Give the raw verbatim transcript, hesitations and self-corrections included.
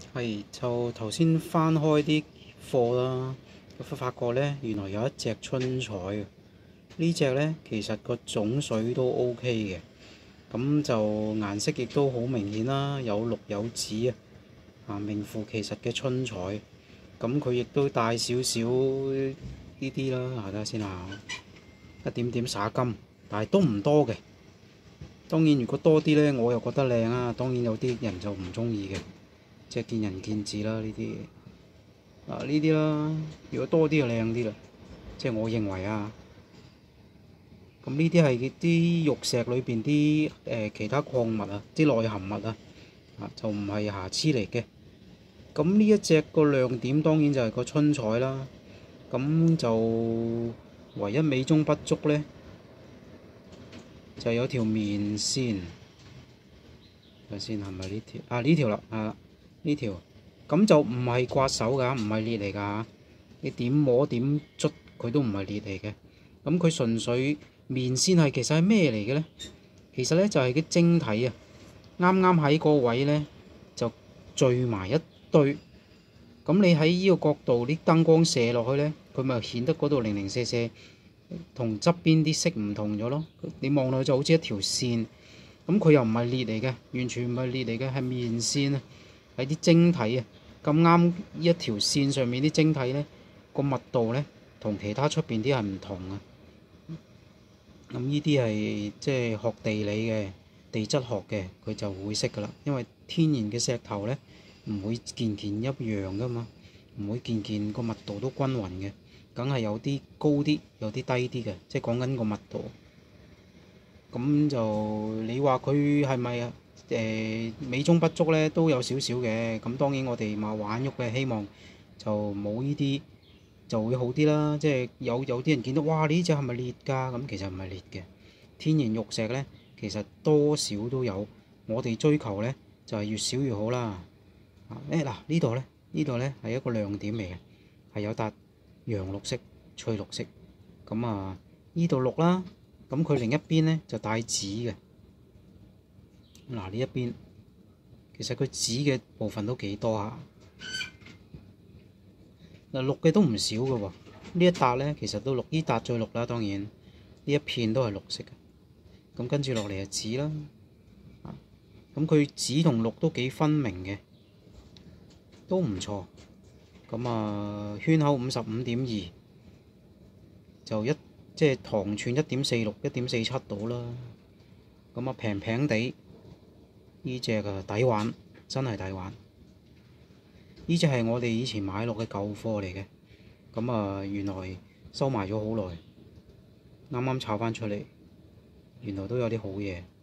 係就頭先翻開啲貨啦，咁發覺咧原來有一隻春彩嘅，呢隻咧其實個種水都 O K 嘅，咁就顏色亦都好明顯啦，有綠有紫啊，啊名副其實嘅春彩。咁佢亦都帶少少呢啲啦，睇下先啊，一點點灑金，但係都唔多嘅。當然如果多啲咧，我又覺得靚啊，當然有啲人就唔中意嘅。即係見仁見智啦，呢啲啊呢啲啦，如果多啲就靚啲啦，即係我認為啊。咁呢啲係啲玉石裏邊啲誒其他礦物啊，啲內含物啊，啊就唔係瑕疵嚟嘅。咁呢一隻個亮點當然就係個春彩啦。咁就唯一美中不足咧，就有條面線。睇下先係咪呢條？啊呢條啦，啊呢條，咁就唔係刮手㗎，唔係裂嚟㗎。你點摸點捽佢都唔係裂嚟嘅。咁佢純粹面線係其實係咩嚟嘅咧？其實咧就係啲晶體啊，啱啱喺個位咧就聚埋一堆。咁你喺呢個角度啲燈光射落去咧，佢咪顯得嗰度零零舍舍，同側邊啲色唔同咗咯。你望落去就好似一條線。咁佢又唔係裂嚟嘅，完全唔係裂嚟嘅，係面線啊，係啲晶體啊。咁啱呢一條線上面啲晶體咧，個密度咧同其他出邊啲係唔同啊。咁呢啲係即係學地理嘅地質學嘅，佢就會識噶啦。因為天然嘅石頭咧唔會件件一樣噶嘛，唔會件件個密度都均勻嘅，梗係有啲高啲，有啲低啲嘅，即係講緊個密度。咁就你話佢係咪誒美中不足咧？都有少少嘅。咁當然我哋話玩喐嘅，希望就冇呢啲就會好啲啦。即係有有啲人見到哇，呢隻係咪裂㗎？咁其實唔係裂嘅。天然玉石咧，其實多少都有。我哋追求咧就係越少越好啦。誒嗱呢度咧，呢度咧係一個亮點嚟嘅，係有笪洋綠色、翠綠色。咁啊，呢度綠啦。咁佢另一邊咧就帶紫嘅。嗱呢一邊其實佢紫嘅部分都幾多下，嗱綠嘅都唔少嘅喎。呢一笪咧其實都綠，呢笪最綠啦，當然呢一片都係綠色嘅。咁跟住落嚟係紫啦，咁佢紫同綠都幾分明嘅，都唔錯。咁啊圈口五十五點二，就一。即係糖寸一點四六、一點四七到啦，咁啊平平地，呢隻啊抵玩，真係抵玩。呢隻係我哋以前買落嘅舊貨嚟嘅，咁啊原來收埋咗好耐，啱啱炒翻出嚟，原來都有啲好嘢。